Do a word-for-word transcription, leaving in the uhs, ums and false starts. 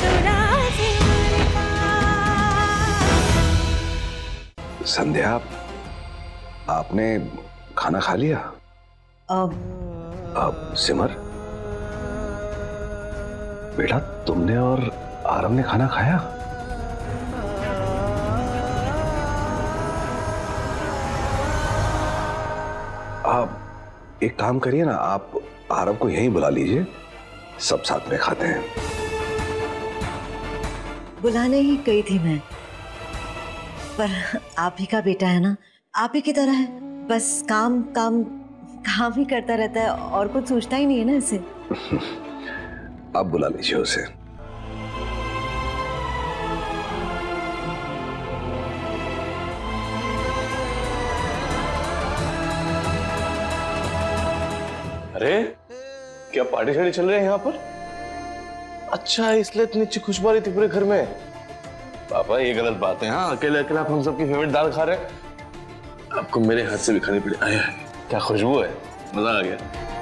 संध्या, आपने खाना खा लिया? अब अब सिमर, बेटा तुमने और आरव ने खाना खाया? आप एक काम करिए ना, आप आरव को यहीं बुला लीजिए, सब साथ में खाते हैं। बुलाने ही गई थी मैं, पर आप ही का बेटा है ना, आप ही की तरह है, बस काम काम काम ही करता रहता है और कुछ सोचता ही नहीं है ना इसे। आप बुला लीजिए उसे। अरे क्या पार्टी शार्टी चल रही है यहाँ पर? अच्छा, इसलिए इतनी अच्छी खुशबू आ रही थी पूरे घर में। पापा ये गलत बात है। हाँ, अकेले अकेले आप हम सबकी फेवरेट दाल खा रहे हैं, आपको मेरे हाथ से भी खानी पड़ी। आया क्या खुशबू है, मजा आ गया।